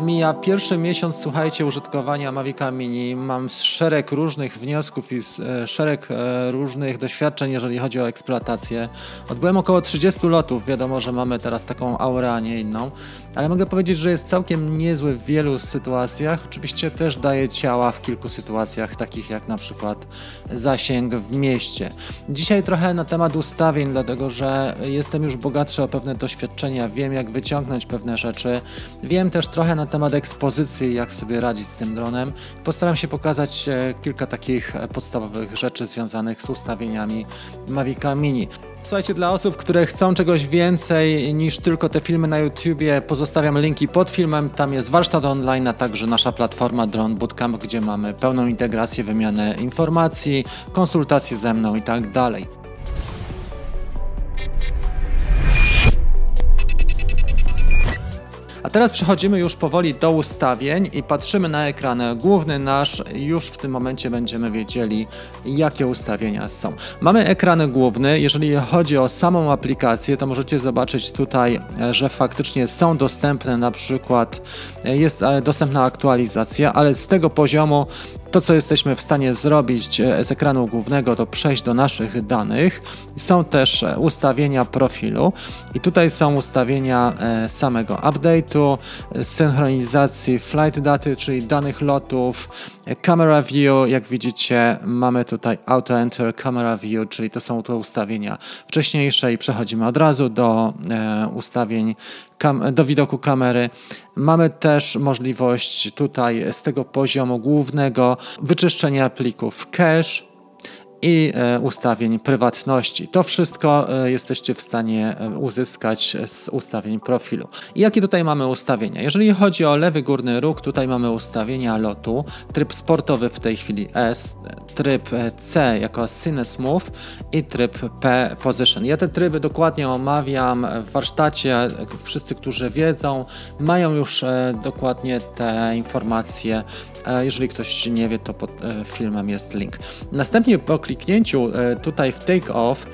Mija pierwszy miesiąc, słuchajcie, użytkowania Mavica Mini. Mam szereg różnych wniosków i szereg różnych doświadczeń, jeżeli chodzi o eksploatację. Odbyłem około 30 lotów. Wiadomo, że mamy teraz taką aurę, a nie inną. Ale mogę powiedzieć, że jest całkiem niezły w wielu sytuacjach. Oczywiście też daje ciała w kilku sytuacjach, takich jak na przykład zasięg w mieście. Dzisiaj trochę na temat ustawień, dlatego że jestem już bogatszy o pewne doświadczenia. Wiem, jak wyciągnąć pewne rzeczy. Wiem też trochę na temat ekspozycji, jak sobie radzić z tym dronem. Postaram się pokazać kilka takich podstawowych rzeczy związanych z ustawieniami Mavica Mini. Słuchajcie, dla osób, które chcą czegoś więcej niż tylko te filmy na YouTubie, pozostawiam linki pod filmem. Tam jest warsztat online, a także nasza platforma Drone Bootcamp, gdzie mamy pełną integrację, wymianę informacji, konsultacje ze mną i tak dalej. A teraz przechodzimy już powoli do ustawień i patrzymy na ekran główny nasz. Już w tym momencie będziemy wiedzieli, jakie ustawienia są. Mamy ekran główny. Jeżeli chodzi o samą aplikację, to możecie zobaczyć tutaj, że faktycznie są dostępne, na przykład jest dostępna aktualizacja, ale z tego poziomu to, co jesteśmy w stanie zrobić z ekranu głównego, to przejść do naszych danych. Są też ustawienia profilu i tutaj są ustawienia samego update'u, synchronizacji flight daty, czyli danych lotów, camera view. Jak widzicie, mamy tutaj auto enter camera view, czyli to są te ustawienia wcześniejsze i przechodzimy od razu do ustawień do widoku kamery. Mamy też możliwość tutaj z tego poziomu głównego wyczyszczenia plików cache i ustawień prywatności. To wszystko jesteście w stanie uzyskać z ustawień profilu. I jakie tutaj mamy ustawienia? Jeżeli chodzi o lewy górny róg, tutaj mamy ustawienia lotu, tryb sportowy w tej chwili S, tryb C jako Cine Smooth i tryb P Position. Ja te tryby dokładnie omawiam w warsztacie. Wszyscy, którzy wiedzą, mają już dokładnie te informacje. Jeżeli ktoś nie wie, to pod filmem jest link. Następnie po kliknięciu tutaj w Take Off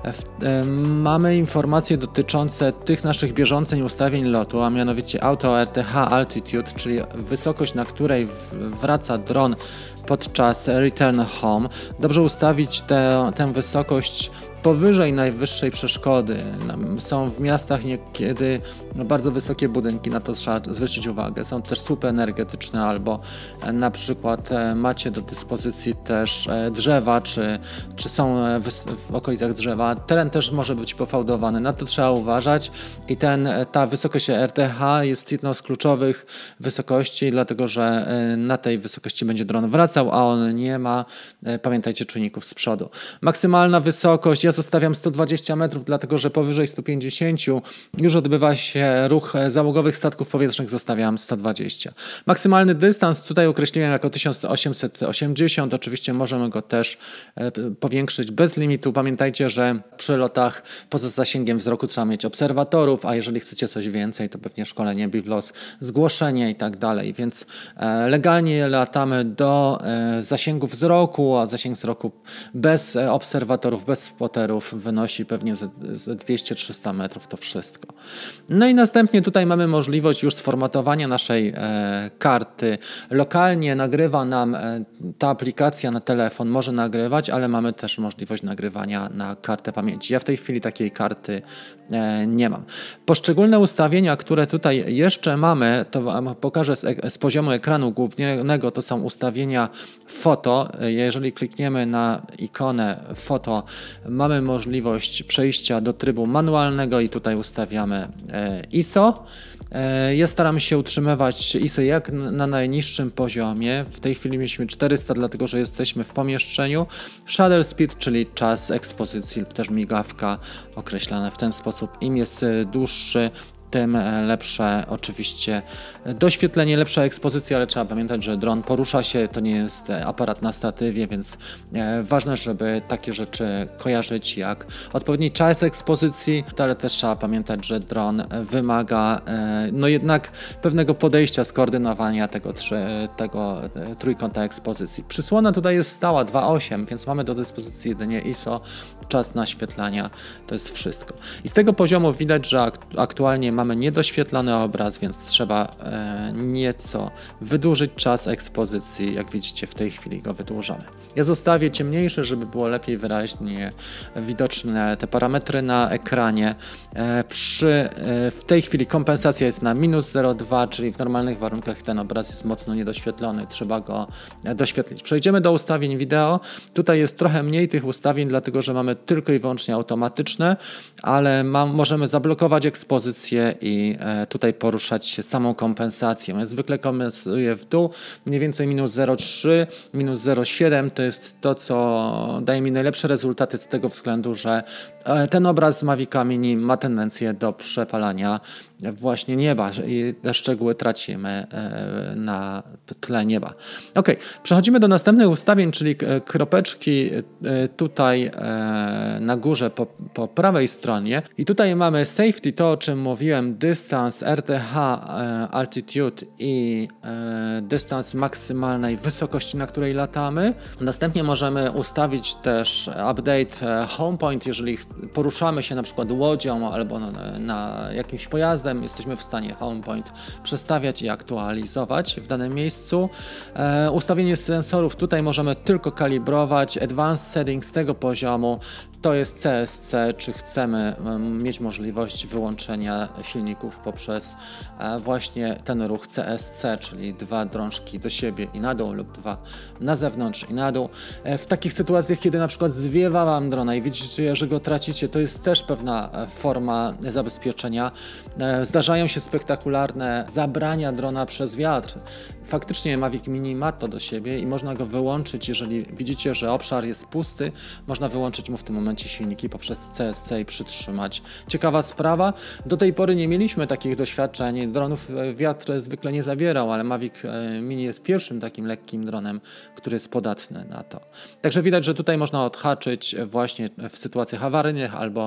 mamy informacje dotyczące tych naszych bieżących ustawień lotu, a mianowicie Auto RTH Altitude, czyli wysokość, na której wraca dron podczas Return Home. Dobrze ustawić tę wysokość powyżej najwyższej przeszkody. Są w miastach niekiedy bardzo wysokie budynki, na to trzeba zwrócić uwagę. Są też słupy energetyczne albo na przykład macie do dyspozycji też drzewa, czy są w okolicach drzewa. Teren też może być pofałdowany, na to trzeba uważać i ta wysokość RTH jest jedną z kluczowych wysokości, dlatego że na tej wysokości będzie dron wracał, a on nie ma, pamiętajcie, czujników z przodu. Maksymalna wysokość, ja zostawiam 120 metrów, dlatego że powyżej 150 już odbywa się ruch załogowych statków powietrznych, zostawiam 120. Maksymalny dystans tutaj określiłem jako 1880, oczywiście możemy go też powiększyć bez limitu. Pamiętajcie, że przy lotach poza zasięgiem wzroku trzeba mieć obserwatorów, a jeżeli chcecie coś więcej, to pewnie szkolenie BVLOS, zgłoszenie i tak dalej, więc legalnie latamy do zasięgu wzroku, a zasięg wzroku bez obserwatorów, bez spoterów wynosi pewnie ze 200-300 metrów, to wszystko. No i następnie tutaj mamy możliwość już sformatowania naszej karty. Lokalnie nagrywa nam ta aplikacja na telefon, może nagrywać, ale mamy też możliwość nagrywania na kartę pamięci. Ja w tej chwili takiej karty nie mam. Poszczególne ustawienia, które tutaj jeszcze mamy, to wam pokażę z poziomu ekranu głównego, to są ustawienia foto. Jeżeli klikniemy na ikonę foto, mamy możliwość przejścia do trybu manualnego i tutaj ustawiamy ISO. Ja staram się utrzymywać ISO jak na najniższym poziomie. W tej chwili mieliśmy 400, dlatego że jesteśmy w pomieszczeniu. Shutter speed, czyli czas ekspozycji, też migawka określana w ten sposób. Im jest dłuższy, tym lepsze oczywiście doświetlenie, lepsza ekspozycja, ale trzeba pamiętać, że dron porusza się, to nie jest aparat na statywie, więc ważne, żeby takie rzeczy kojarzyć jak odpowiedni czas ekspozycji, ale też trzeba pamiętać, że dron wymaga no jednak pewnego podejścia, skoordynowania tego trójkąta ekspozycji. Przysłona tutaj jest stała 2.8, więc mamy do dyspozycji jedynie ISO, czas naświetlania, to jest wszystko. I z tego poziomu widać, że aktualnie mamy niedoświetlony obraz, więc trzeba nieco wydłużyć czas ekspozycji. Jak widzicie, w tej chwili go wydłużamy. Ja zostawię ciemniejszy, żeby było lepiej wyraźnie widoczne te parametry na ekranie. W tej chwili kompensacja jest na -0,2, czyli w normalnych warunkach ten obraz jest mocno niedoświetlony, trzeba go doświetlić. Przejdziemy do ustawień wideo. Tutaj jest trochę mniej tych ustawień, dlatego że mamy tylko i wyłącznie automatyczne, ale możemy zablokować ekspozycję i tutaj poruszać się samą kompensacją. Ja zwykle kompensuję w dół, mniej więcej -0,3, -0,7 to jest to, co daje mi najlepsze rezultaty z tego względu, że ten obraz z Mavica Mini ma tendencję do przepalania właśnie nieba i te szczegóły tracimy na tle nieba. Ok, przechodzimy do następnych ustawień, czyli kropeczki tutaj na górze po prawej stronie i tutaj mamy safety, to o czym mówiłem, dystans, RTH, altitude i dystans maksymalnej wysokości, na której latamy. Następnie możemy ustawić też update home point, jeżeli poruszamy się na przykład łodzią albo na jakimś pojazdem, jesteśmy w stanie home point przestawiać i aktualizować w danym miejscu. Ustawienie sensorów, tutaj możemy tylko kalibrować. Advanced settings tego poziomu to jest CSC, czy chcemy mieć możliwość wyłączenia silników poprzez właśnie ten ruch CSC, czyli 2 drążki do siebie i na dół lub 2 na zewnątrz i na dół. W takich sytuacjach, kiedy na przykład zwiewa wam drona i widzicie, że go tracicie, to jest też pewna forma zabezpieczenia. Zdarzają się spektakularne zabrania drona przez wiatr. Faktycznie Mavic Mini ma to do siebie i można go wyłączyć, jeżeli widzicie, że obszar jest pusty, można wyłączyć mu w tym momencie silniki poprzez CSC i przytrzymać. Ciekawa sprawa, do tej pory nie mieliśmy takich doświadczeń, dronów wiatr zwykle nie zabierał, ale Mavic Mini jest pierwszym takim lekkim dronem, który jest podatny na to. Także widać, że tutaj można odhaczyć właśnie w sytuacjach awaryjnych albo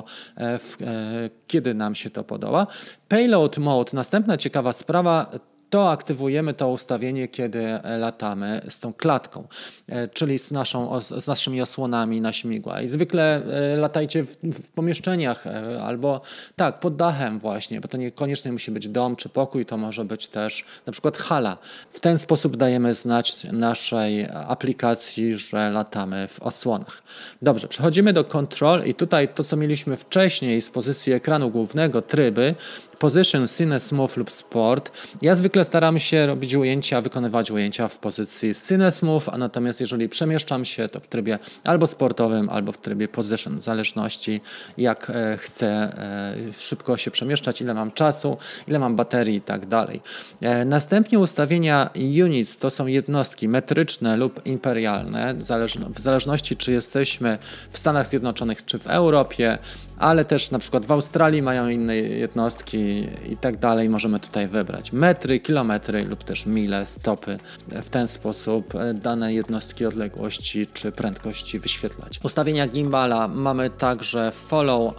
kiedy nam się to podoba. Payload mode, następna ciekawa sprawa, to aktywujemy to ustawienie, kiedy latamy z tą klatką, czyli z naszymi osłonami na śmigła. I zwykle latajcie w pomieszczeniach albo tak, pod dachem właśnie, bo to niekoniecznie musi być dom czy pokój, to może być też na przykład hala. W ten sposób dajemy znać naszej aplikacji, że latamy w osłonach. Dobrze, przechodzimy do control i tutaj to, co mieliśmy wcześniej z pozycji ekranu głównego, tryby, Position, Cine, Smooth lub Sport. Ja zwykle staram się robić ujęcia, wykonywać ujęcia w pozycji Cine, Smooth, a natomiast jeżeli przemieszczam się, to w trybie albo sportowym, albo w trybie Position, w zależności jak chcę szybko się przemieszczać, ile mam czasu, ile mam baterii i tak dalej. Następnie ustawienia units to są jednostki metryczne lub imperialne, w zależności czy jesteśmy w Stanach Zjednoczonych czy w Europie, ale też na przykład w Australii mają inne jednostki i tak dalej. Możemy tutaj wybrać metry, kilometry lub też mile, stopy. W ten sposób dane jednostki odległości czy prędkości wyświetlać. Ustawienia gimbala mamy także follow.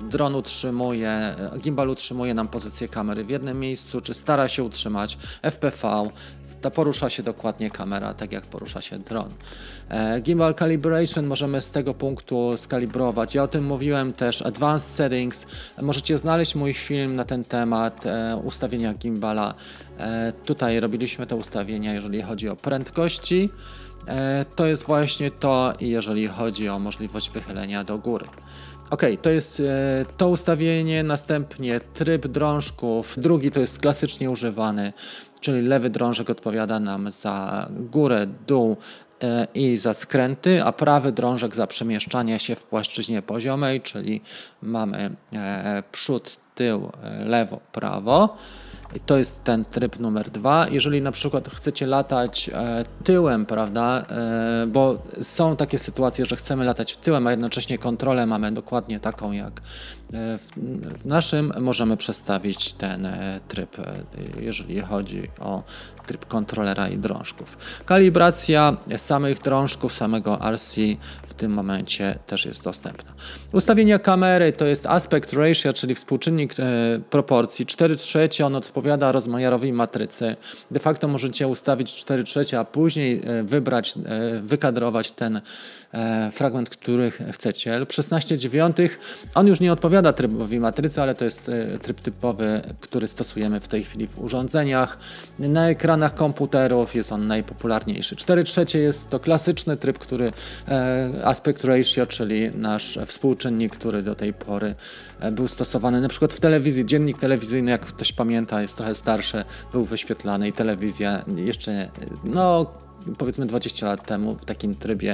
Gimbal utrzymuje nam pozycję kamery w jednym miejscu, czy stara się utrzymać FPV. Porusza się dokładnie kamera, tak jak porusza się dron. Gimbal Calibration możemy z tego punktu skalibrować. Ja o tym mówiłem też. Advanced Settings. Możecie znaleźć mój film na ten temat, ustawienia gimbala. Tutaj robiliśmy te ustawienia, jeżeli chodzi o prędkości. To jest właśnie to, jeżeli chodzi o możliwość wychylenia do góry. Ok, to jest to ustawienie, następnie tryb drążków, drugi to jest klasycznie używany, czyli lewy drążek odpowiada nam za górę, dół i za skręty, a prawy drążek za przemieszczanie się w płaszczyźnie poziomej, czyli mamy przód, tył, lewo, prawo. I to jest ten tryb numer 2. Jeżeli na przykład chcecie latać tyłem, prawda, bo są takie sytuacje, że chcemy latać tyłem, a jednocześnie kontrolę mamy dokładnie taką jak w naszym, możemy przestawić ten tryb, jeżeli chodzi o tryb kontrolera i drążków. Kalibracja samych drążków, samego RC w tym momencie też jest dostępna. Ustawienia kamery to jest aspect ratio, czyli współczynnik proporcji 4/3, on odpowiada rozmiarowi matrycy. De facto możecie ustawić 4/3, a później wybrać, wykadrować ten fragment, który chcecie, lub 16/9. On już nie odpowiada podpowiada trybowi matrycy, ale to jest tryb typowy, który stosujemy w tej chwili w urządzeniach. Na ekranach komputerów jest on najpopularniejszy. 4/3 jest to klasyczny tryb, który aspect ratio, czyli nasz współczynnik, który do tej pory był stosowany na przykład w telewizji. Dziennik telewizyjny, jak ktoś pamięta, jest trochę starszy, był wyświetlany i telewizja jeszcze, no powiedzmy 20 lat temu w takim trybie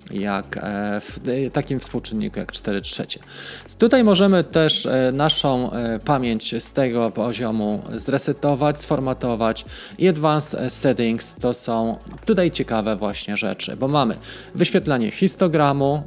w takim współczynniku jak 4/3. Tutaj możemy też naszą pamięć z tego poziomu zresetować, sformatować i Advanced Settings to są tutaj ciekawe właśnie rzeczy, bo mamy wyświetlanie histogramu,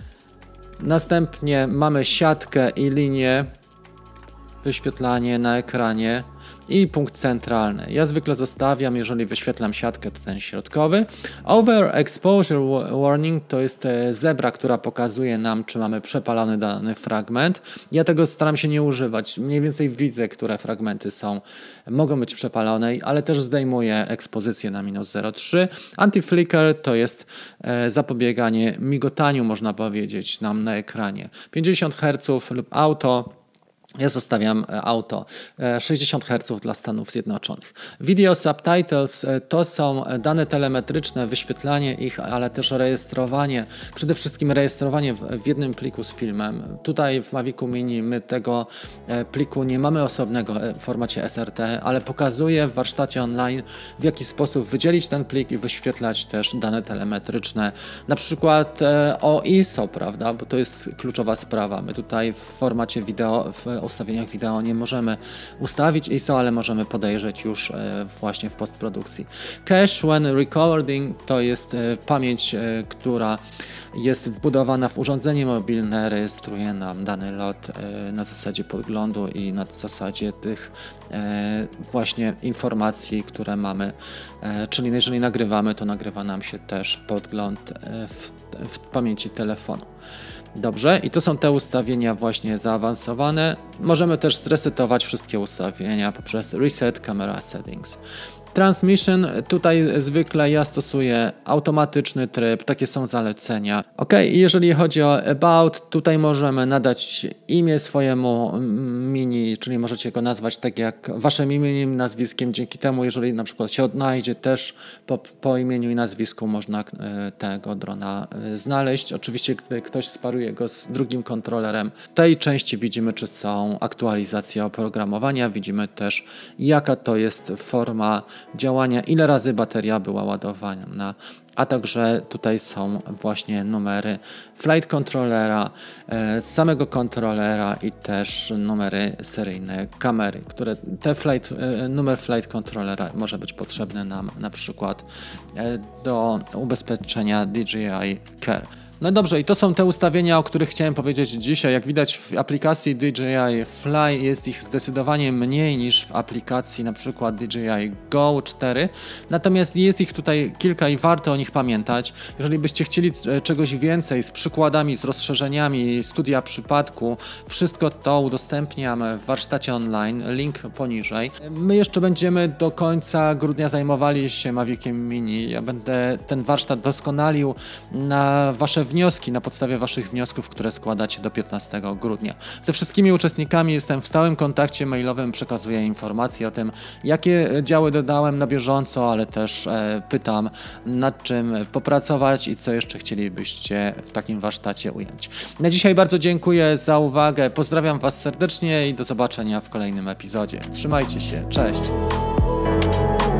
następnie mamy siatkę i linię, wyświetlanie na ekranie i punkt centralny. Ja zwykle zostawiam, jeżeli wyświetlam siatkę, to ten środkowy. Overexposure warning to jest zebra, która pokazuje nam, czy mamy przepalony dany fragment. Ja tego staram się nie używać. Mniej więcej widzę, które fragmenty mogą być przepalone, ale też zdejmuję ekspozycję na -0,3. Anti-flicker to jest zapobieganie migotaniu, można powiedzieć, nam na ekranie. 50 Hz lub auto. Ja zostawiam auto 60 Hz dla Stanów Zjednoczonych. Video subtitles to są dane telemetryczne, wyświetlanie ich, ale też rejestrowanie, przede wszystkim rejestrowanie w jednym pliku z filmem. Tutaj w Mavicu Mini my tego pliku nie mamy osobnego w formacie SRT, ale pokazuję w warsztacie online, w jaki sposób wydzielić ten plik i wyświetlać też dane telemetryczne, na przykład o ISO, prawda, bo to jest kluczowa sprawa. My tutaj w formacie wideo, w ustawieniach wideo nie możemy ustawić ISO, ale możemy podejrzeć już właśnie w postprodukcji. Cache when recording to jest pamięć, która jest wbudowana w urządzenie mobilne, rejestruje nam dany lot na zasadzie podglądu i na zasadzie tych właśnie informacji, które mamy, czyli jeżeli nagrywamy, to nagrywa nam się też podgląd w pamięci telefonu. Dobrze, i to są te ustawienia właśnie zaawansowane. Możemy też zresetować wszystkie ustawienia poprzez Reset Camera Settings. Transmission, tutaj zwykle ja stosuję automatyczny tryb, takie są zalecenia. Ok, i jeżeli chodzi o About, tutaj możemy nadać imię swojemu mini, czyli możecie go nazwać tak jak waszym imieniem, nazwiskiem. Dzięki temu, jeżeli na przykład się odnajdzie też po imieniu i nazwisku, można tego drona znaleźć. Oczywiście, gdy ktoś sparuje go z drugim kontrolerem, w tej części widzimy, czy są aktualizacje oprogramowania, widzimy też, jaka to jest forma działania, ile razy bateria była ładowana, a także tutaj są właśnie numery flight controllera, samego kontrolera i też numery seryjne kamery, które numer flight controllera może być potrzebny nam na przykład do ubezpieczenia DJI Care. No dobrze, i to są te ustawienia, o których chciałem powiedzieć dzisiaj. Jak widać w aplikacji DJI Fly jest ich zdecydowanie mniej niż w aplikacji na przykład DJI Go 4. Natomiast jest ich tutaj kilka i warto o nich pamiętać. Jeżeli byście chcieli czegoś więcej z przykładami, z rozszerzeniami, studia przypadku, wszystko to udostępniam w warsztacie online, link poniżej. My jeszcze będziemy do końca grudnia zajmowali się Maviciem Mini. Ja będę ten warsztat doskonalił na wasze wnioski, na podstawie waszych wniosków, które składacie do 15 grudnia. Ze wszystkimi uczestnikami jestem w stałym kontakcie mailowym, przekazuję informacje o tym, jakie działy dodałem na bieżąco, ale też pytam, nad czym popracować i co jeszcze chcielibyście w takim warsztacie ująć. Na dzisiaj bardzo dziękuję za uwagę, pozdrawiam was serdecznie i do zobaczenia w kolejnym epizodzie. Trzymajcie się, cześć!